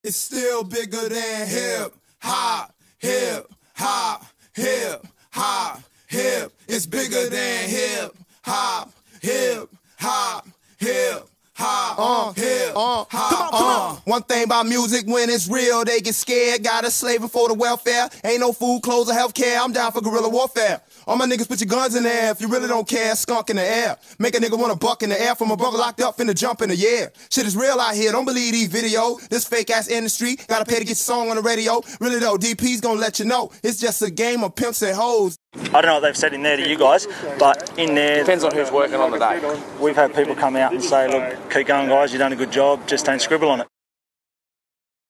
It's still bigger than hip hop, hip hop, hip hop, hip. It's bigger than hip hop, hip hop, hip hop, hip hop. Come on. One thing about music, when it's real, they get scared. Got a slaving for the welfare. Ain't no food, clothes, or health care. I'm down for guerrilla warfare. All my niggas, put your guns in the air if you really don't care. Skunk in the air. Make a nigga wanna buck in the air from a brother locked up finna jump in the air. Shit is real out here, don't believe these videos. This fake ass industry, gotta pay to get your song on the radio. Really though, DP's gonna let you know. It's just a game of pimps and hoes. I don't know what they've said in there to you guys, but in there... Depends on who's working on the day. We've had people come out and say, look, keep going guys, you've done a good job, just don't scribble on it.